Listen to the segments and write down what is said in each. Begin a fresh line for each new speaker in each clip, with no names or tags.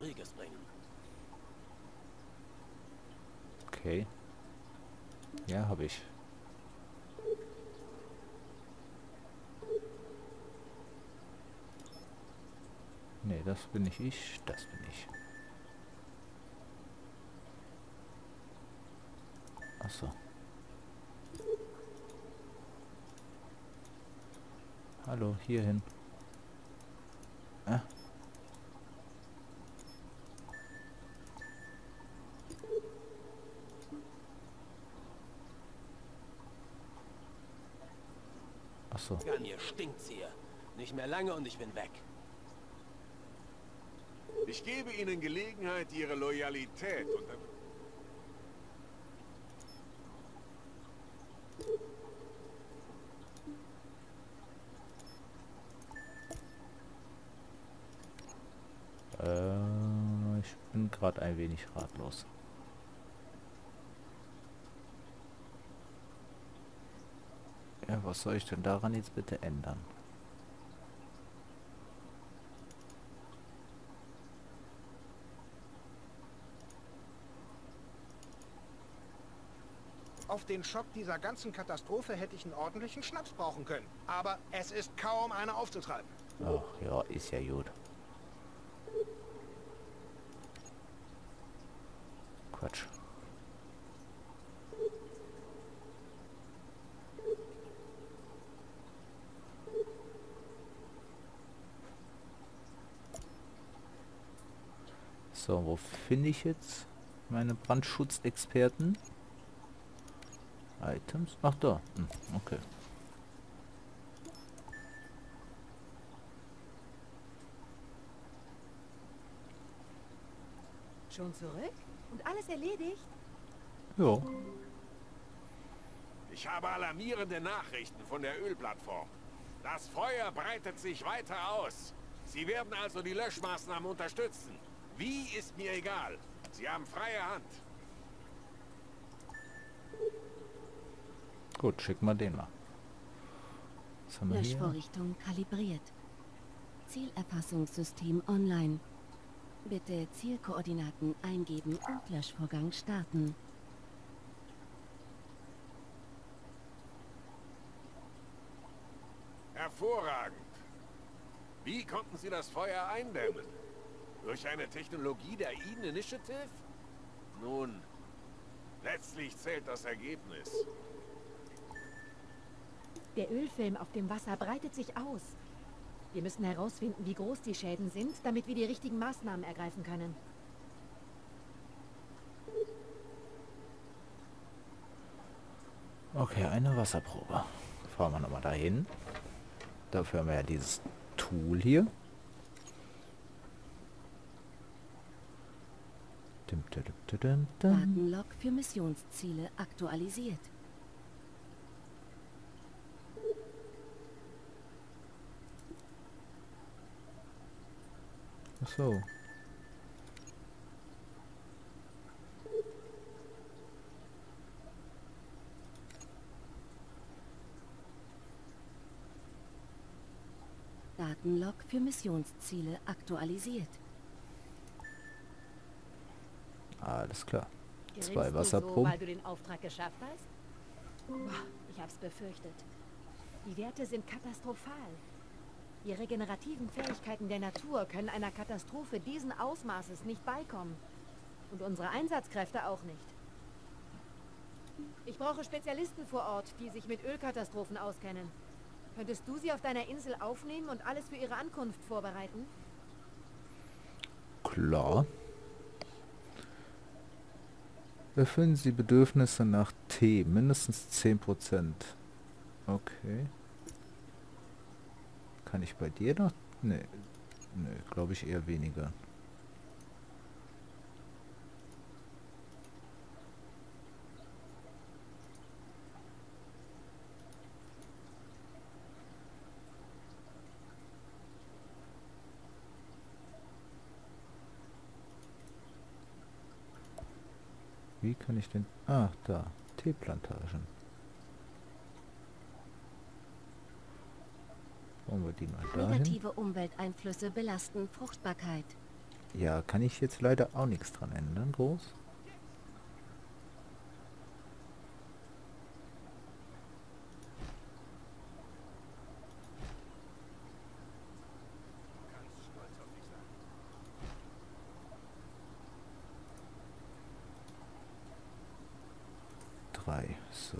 Reges bringen.
Okay. Ja, habe ich. Nee, das bin nicht ich. Das bin ich. Achso. Hallo, hierhin. Ah, achso.
Ja, mir stinkt's hier. Nicht mehr lange und ich bin weg.
Ich gebe Ihnen Gelegenheit, Ihre Loyalität unter...
Ich bin gerade ein wenig ratlos. Ja, was soll ich denn daran jetzt bitte ändern?
Auf den Schock dieser ganzen Katastrophe hätte ich einen ordentlichen Schnaps brauchen können. Aber es ist kaum einer aufzutreiben.
Ach ja, ist ja gut. Quatsch. So, wo finde ich jetzt meine Brandschutzexperten? Items? Ach da. Okay.
Schon zurück? Und alles erledigt?
Jo.
Ich habe alarmierende Nachrichten von der Ölplattform. Das Feuer breitet sich weiter aus. Sie werden also die Löschmaßnahmen unterstützen. Wie, ist mir egal. Sie haben freie Hand.
Gut, schick mal den mal. Was haben wir hier?
Löschvorrichtung kalibriert. Zielerfassungssystem online. Bitte Zielkoordinaten eingeben und Löschvorgang starten.
Hervorragend. Wie konnten Sie das Feuer eindämmen? Durch eine Technologie der Eden Initiative? Nun, letztlich zählt das Ergebnis.
Der Ölfilm auf dem Wasser breitet sich aus. Wir müssen herausfinden, wie groß die Schäden sind, damit wir die richtigen Maßnahmen ergreifen können.
Okay, eine Wasserprobe. Fahren wir nochmal dahin. Dafür haben wir ja dieses Tool hier. Dim, dim, dim, dim, dim.
Datenlog für Missionsziele aktualisiert.
Ach so.
Datenlog für Missionsziele aktualisiert.
Alles klar.
Grinst
2
du so,
Wasserproben.
weil du den Auftrag geschafft hast? Ich hab's befürchtet. Die Werte sind katastrophal. Die regenerativen Fähigkeiten der Natur können einer Katastrophe diesen Ausmaßes nicht beikommen. Und unsere Einsatzkräfte auch nicht. Ich brauche Spezialisten vor Ort, die sich mit Ölkatastrophen auskennen. Könntest du sie auf deiner Insel aufnehmen und alles für ihre Ankunft vorbereiten?
Klar. Erfüllen Sie Bedürfnisse nach T. Mindestens 10%. Okay. Kann ich bei dir noch? Nee. Nee, glaube ich eher weniger. Wie kann ich denn... Ah, da. Teeplantagen. Wollen wir die mal dahin?
Negative Umwelteinflüsse belasten Fruchtbarkeit.
Ja, kann ich jetzt leider auch nichts dran ändern, groß. Drei, so.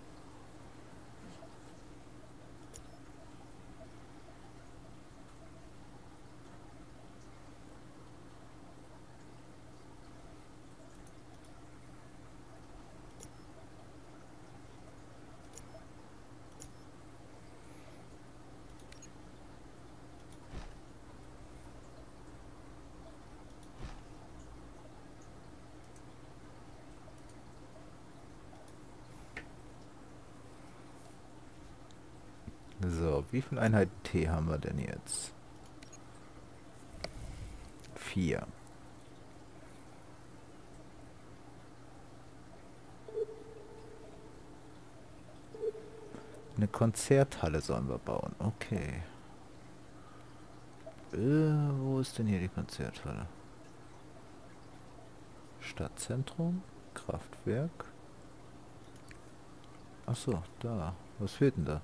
So, wie viel Einheiten Tee haben wir denn jetzt? 4. Eine Konzerthalle sollen wir bauen. Okay. Wo ist denn hier die Konzerthalle? Stadtzentrum? Kraftwerk? Achso, da. Was fehlt denn da?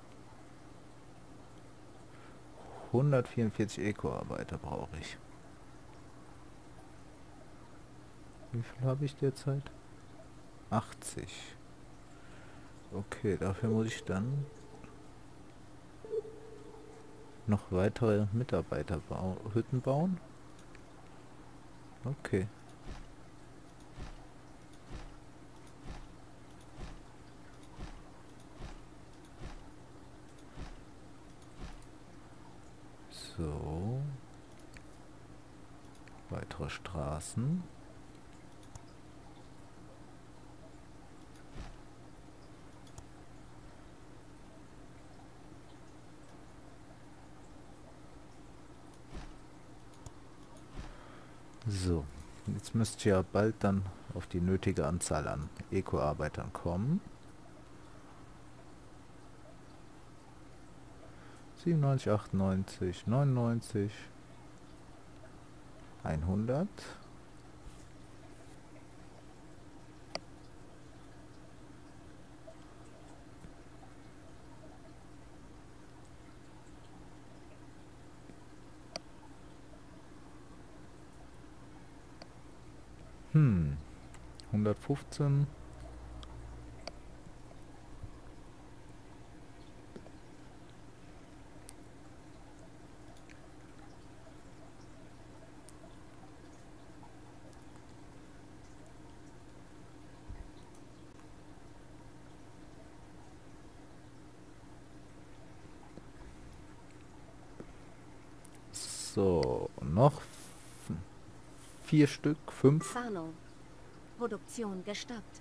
144 Eco-Arbeiter brauche ich. Wie viel habe ich derzeit? 80. Okay, dafür muss ich dann noch weitere Hütten bauen. Okay. So. Weitere Straßen. So, jetzt müsst ihr ja bald dann auf die nötige Anzahl an Eco-Arbeitern kommen. 97, 98, 99, 100. Hm, 115. So, noch 4 Stück, 5.
Warnung. Produktion gestoppt.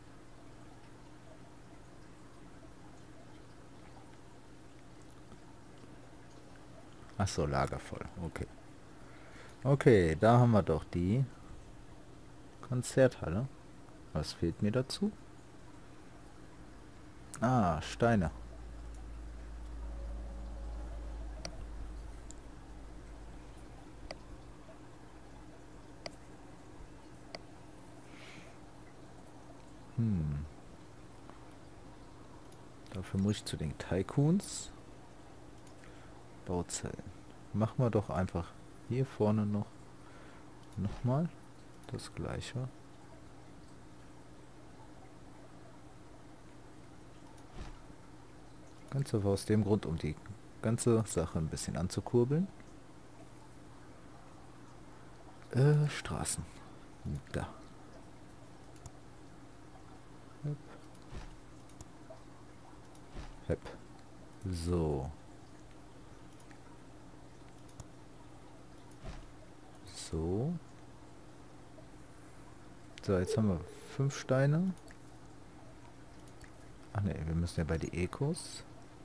Achso, Lager voll. Okay. Okay, da haben wir doch die Konzerthalle. Was fehlt mir dazu? Ah, Steine. Dafür muss ich zu den Tycoons. Bauzellen. Machen wir doch einfach hier vorne nochmal das gleiche. Ganz einfach aus dem Grund, um die ganze Sache ein bisschen anzukurbeln. Straßen. Da. Hep. Hep. So. So. So, jetzt haben wir 5 Steine. Ach ne, wir müssen ja bei die Ecos.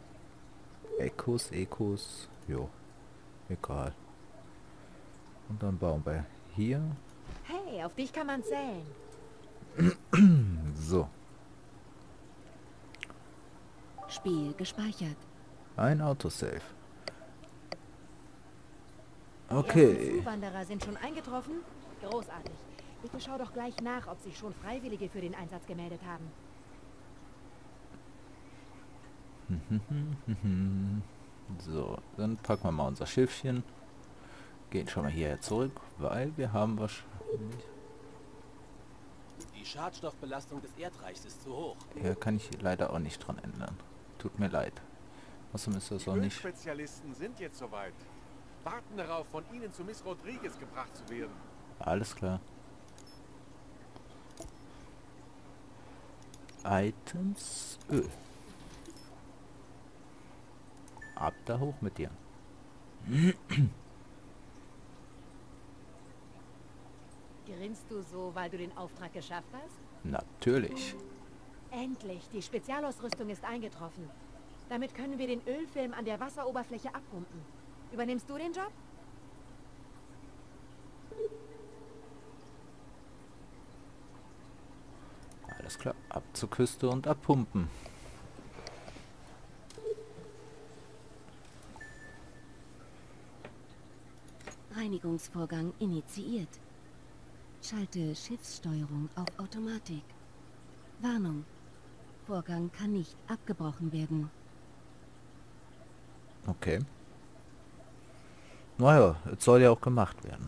Ecos. Jo. Egal. Und dann bauen wir hier.
Hey, auf dich kann man zählen.
So.
Spiel gespeichert.
Ein Autosave.
Die
Okay.
ersten Zuwanderer sind schon eingetroffen? Großartig. Bitte schau doch gleich nach, ob sich schon Freiwillige für den Einsatz gemeldet haben.
So, dann packen wir mal unser Schiffchen. Gehen schon mal hierher zurück, weil wir haben wahrscheinlich...
Die Schadstoffbelastung des Erdreichs ist zu hoch.
Ja, kann ich leider auch nicht dran ändern. Tut mir leid. Außerdem ist das auch
Die
nicht...
Spezialisten sind jetzt soweit. Warten darauf, von Ihnen zu Miss Rodriguez gebracht zu werden.
Alles klar. Items Öl. Ab da hoch mit dir.
Grinst du so, weil du den Auftrag geschafft hast?
Natürlich.
Endlich, die Spezialausrüstung ist eingetroffen. Damit können wir den Ölfilm an der Wasseroberfläche abpumpen. Übernimmst du den Job?
Alles klar. Ab zur Küste und abpumpen.
Reinigungsvorgang initiiert. Schalte Schiffssteuerung auf Automatik. Warnung. Vorgang kann nicht abgebrochen werden.
Okay. Naja, es soll ja auch gemacht werden.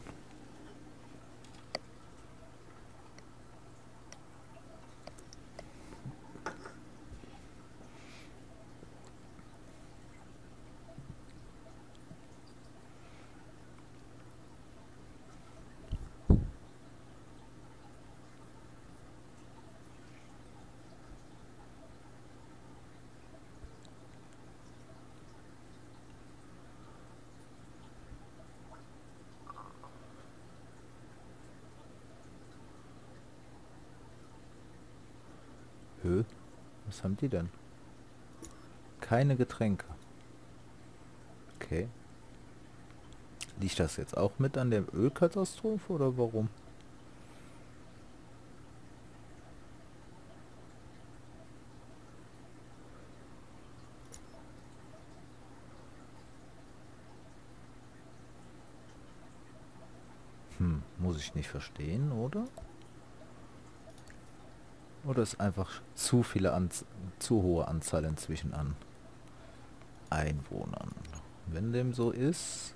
Hö? Was haben die denn? Keine Getränke. Okay. Liegt das jetzt auch mit an der Ölkatastrophe oder warum? Muss ich nicht verstehen, oder? Oder ist einfach zu hohe Anzahl inzwischen an Einwohnern? Wenn dem so ist,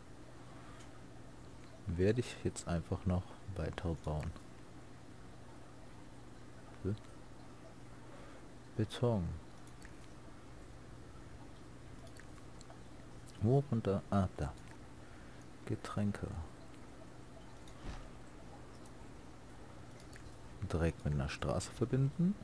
werde ich jetzt einfach noch weiter bauen. Beton. Wo runter? Ah, da. Getränke. Direkt mit einer Straße verbinden.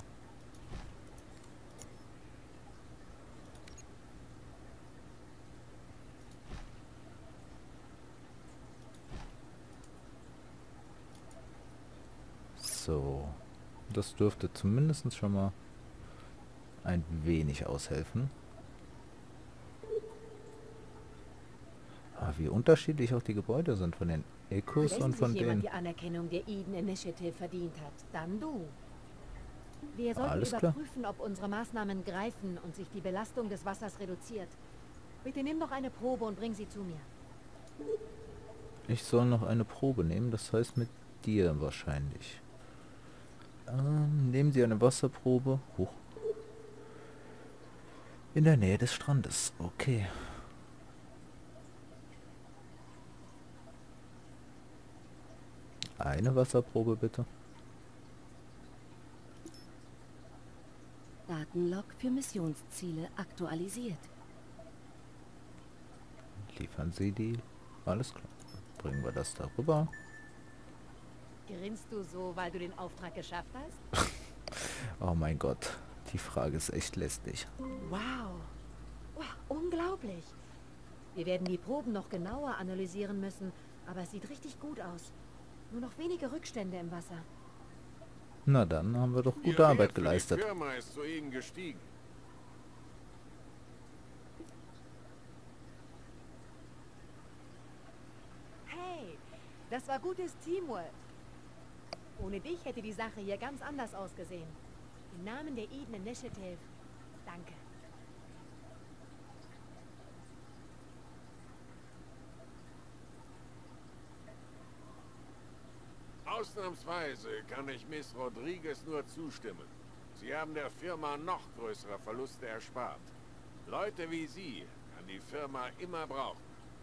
So. Das dürfte zumindest schon mal ein wenig aushelfen. Wie unterschiedlich auch die Gebäude sind von den Ecos
Wenn
und von
sich jemand
denen.
die Anerkennung der Eden Initiative verdient hat, dann du. Wir sollten
Alles klar.
überprüfen, ob unsere Maßnahmen greifen und sich die Belastung des Wassers reduziert. Bitte nimm noch eine Probe und bring sie zu mir.
Ich soll noch eine Probe nehmen, das heißt mit dir wahrscheinlich. Nehmen Sie eine Wasserprobe. Hoch. In der Nähe des Strandes. Okay. Eine Wasserprobe bitte.
Datenlog für Missionsziele aktualisiert.
Liefern Sie die. Alles klar. Bringen wir das darüber.
Grinst du so, weil du den Auftrag geschafft hast?
Oh mein Gott. Die Frage ist echt lästig.
Wow. Wow, unglaublich. Wir werden die Proben noch genauer analysieren müssen, aber es sieht richtig gut aus. Nur noch wenige Rückstände im Wasser.
Na dann haben wir doch
Ihr
gute
Wert
Arbeit
für die
geleistet.
Firma ist soeben gestiegen.
Hey, das war gutes Teamwork. Ohne dich hätte die Sache hier ganz anders ausgesehen. Im Namen der Eden Initiative, danke.
Ausnahmsweise kann ich Miss Rodriguez nur zustimmen. Sie haben der Firma noch größere Verluste erspart. Leute wie Sie kann die Firma immer brauchen.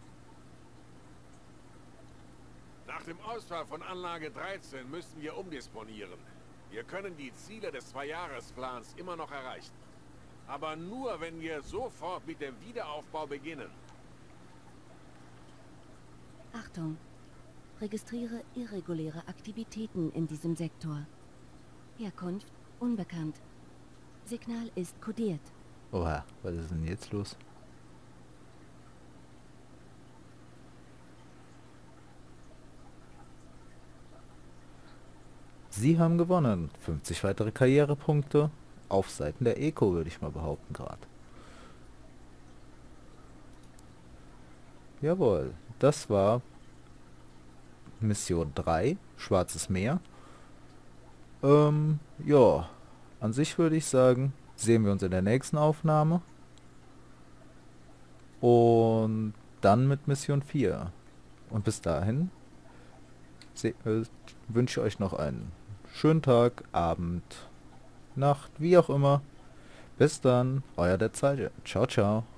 Nach dem Ausfall von Anlage 13 müssen wir umdisponieren. Wir können die Ziele des Zweijahresplans immer noch erreichen. Aber nur, wenn wir sofort mit dem Wiederaufbau beginnen.
Achtung! Registriere irreguläre Aktivitäten in diesem Sektor. Herkunft unbekannt. Signal ist kodiert.
Oha, was ist denn jetzt los? Sie haben gewonnen. 50 weitere Karrierepunkte auf Seiten der Eco, würde ich mal behaupten gerade. Jawohl, das war Mission 3, Schwarzes Meer. Ja, an sich würde ich sagen, sehen wir uns in der nächsten Aufnahme. Und dann mit Mission 4. Und bis dahin wünsche ich euch noch einen schönen Tag, Abend, Nacht, wie auch immer. Bis dann, euer der Zeige. Ciao, ciao.